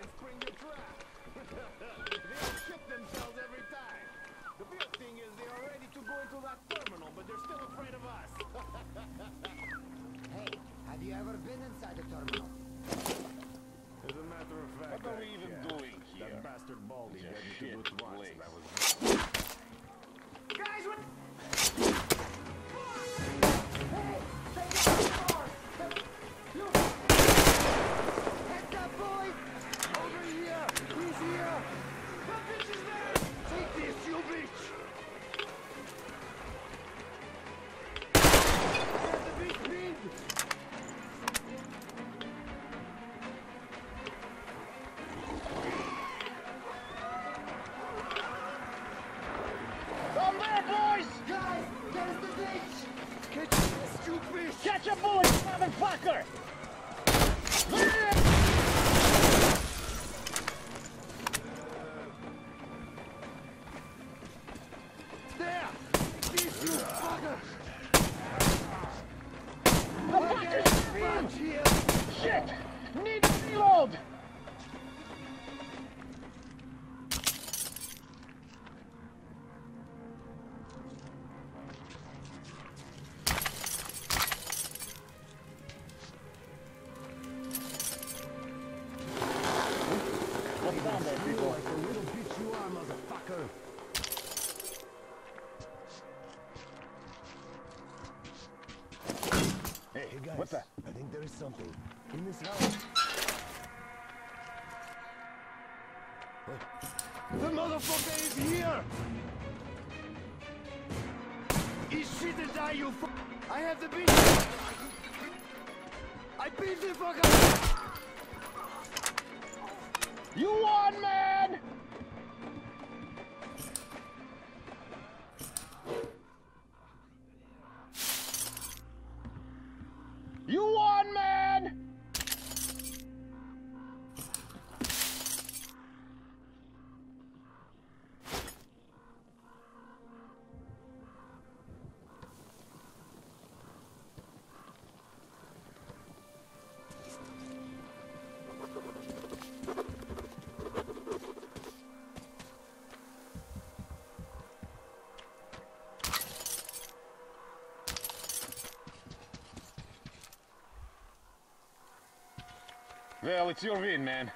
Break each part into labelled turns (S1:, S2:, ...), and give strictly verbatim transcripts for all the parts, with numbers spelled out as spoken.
S1: and spring the trap. They'll shit themselves every time. The real thing is they are ready to go into that terminal, but they're still afraid of us.
S2: Hey, have you ever been inside a terminal?
S1: As a matter of fact,
S3: What are we
S1: I-
S3: even
S1: yeah,
S3: doing here?
S1: That bastard Baldy
S3: It's a
S1: led me to
S3: shit
S1: do it once.
S3: place.
S1: That was... Guys, what?
S2: Heads up, boys! Over here! He's here!
S1: That bitch is there!
S2: Take this, you bitch! Get the bitch pinned!
S3: Come there, boys!
S2: Guys, there's the bitch! Catch this, you bitch!
S3: Catch a bullet, motherfucker!
S2: There! This, you fucker!
S3: The fucker's
S2: Punch here!
S3: shit! Need to reload! What's down there,
S2: You
S3: people?
S2: like the little bitch you are, motherfucker!
S3: Hey,
S2: Hey guys,
S3: what the?
S2: I think there is something in this house. What? The motherfucker is here! Eat shit and die, you fu- I have the beat! I beat the fucker!
S3: You won, man! You won, man! Well, it's your win, man.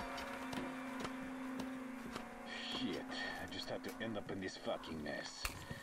S3: Shit, I just had to end up in this fucking mess.